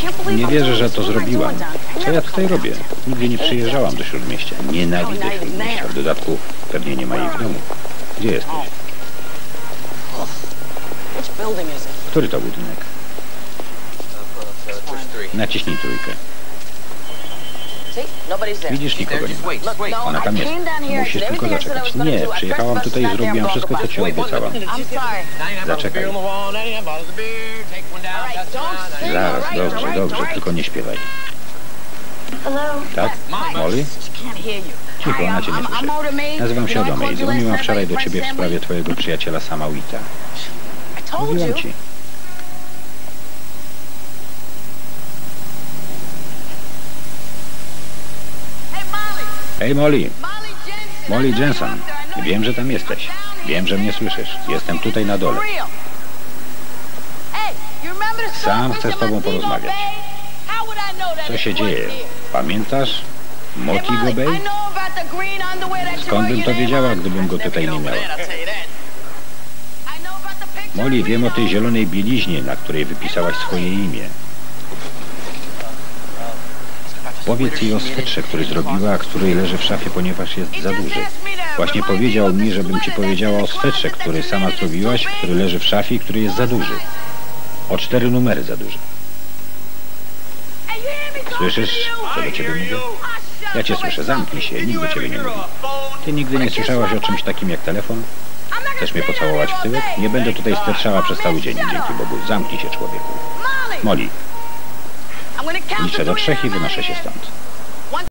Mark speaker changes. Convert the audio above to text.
Speaker 1: Nie wierzę, że to zrobiłam. Co ja tutaj robię? Nigdy nie przyjeżdżałam do Śródmieścia. Nienawidzę Śródmieścia. W dodatku pewnie nie ma jej w domu. Gdzie jesteś? Który to budynek? Naciśnij trójkę. Widzisz, nikogo nie ma. Ona tam jest. Musisz tylko zaczekać. Nie, przyjechałam tutaj i zrobiłam wszystko, co ci obiecałam. Zaczekaj. Zaraz, dobrze, tylko nie śpiewaj. Tak? Molly? Cicho, ona cię nie słyszy. Nazywam się Odome i dzwoniłam wczoraj do ciebie w sprawie twojego przyjaciela Sama Wheata. Mówiłam ci. Hej, Molly. Molly Jensen. Wiem, że tam jesteś. Wiem, że mnie słyszysz. Jestem tutaj na dole. Sam chcę z tobą porozmawiać. Co się dzieje? Pamiętasz Motigo Bay? Skąd bym to wiedziała, gdybym go tutaj nie miała? Molly, wiem o tej zielonej bieliźnie, na której wypisałaś swoje imię. Powiedz jej o swetrze, który zrobiła, a który leży w szafie, ponieważ jest za duży. Właśnie powiedział mi, żebym ci powiedziała o swetrze, który sama zrobiłaś, który leży w szafie i który jest za duży. O 4 numery za duży. Słyszysz, co do ciebie mówię? Ja cię słyszę, zamknij się, nikt do ciebie nie mówi. Ty nigdy nie słyszałaś o czymś takim jak telefon? Chcesz mnie pocałować w tyłek? Nie będę tutaj sterczała przez cały dzień, dzięki Bogu. Zamknij się, człowieku. Molly. Liczę do 3 i wynoszę się stąd.